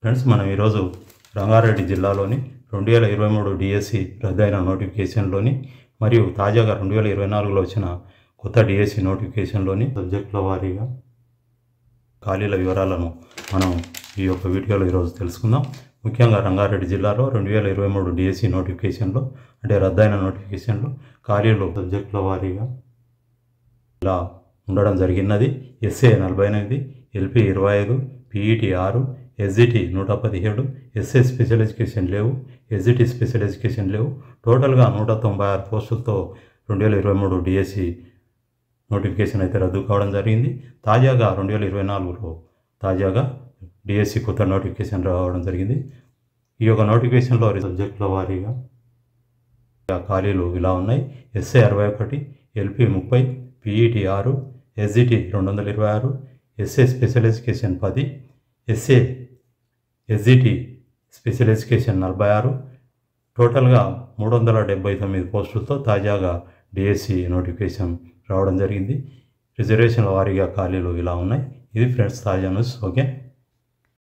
Friends, మనం ఈరోజు రంగారెడ్డి జిల్లాలోని 2023 డిఎస్సి రద్దయిన నోటిఫికేషన్లోని మరియు తాజాగా 2024లో వచ్చిన కొత్త డిఎస్సి నోటిఫికేషన్లోని సబ్జెక్టుల వారీగా ఖాళీల వివరాలను మనం ఈ యొక్క వీడియోలో ఈరోజు తెలుసుకుందాం. ముఖ్యంగా రంగారెడ్డి జిల్లాలో 2023 డిఎస్సి నోటిఫికేషన్లో అంటే రద్దయిన నోటిఫికేషన్లో ఖాళీలు సబ్జెక్టుల వారీగా ఇలా ఉండడం జరిగినది. SA 48, LP 25, PET 6, SGT 117, SA special education లేవు, ఎస్జిటి స్పెషల్ ఎడ్యుకేషన్ లేవు. టోటల్గా 196 పోస్టులతో 2023 డిఎస్సి నోటిఫికేషన్ అయితే రద్దు కావడం జరిగింది. తాజాగా 2024లో తాజాగా డిఎస్సి కొత్త నోటిఫికేషన్ రావడం జరిగింది. ఈ యొక్క నోటిఫికేషన్లో సబ్జెక్టుల వారీగా ఖాళీలు ఇలా ఉన్నాయి. SA 61, LP 30, PET 6, SGT 226, SA special education 10, SGT special education 46. టోటల్గా 379 పోస్టులతో తాజాగా డిఎస్సి నోటిఫికేషన్ రావడం జరిగింది. రిజర్వేషన్ల వారీగా ఖాళీలు ఇలా ఉన్నాయి. ఇది ఫ్రెండ్స్ తాజా న్యూస్. ఓకే.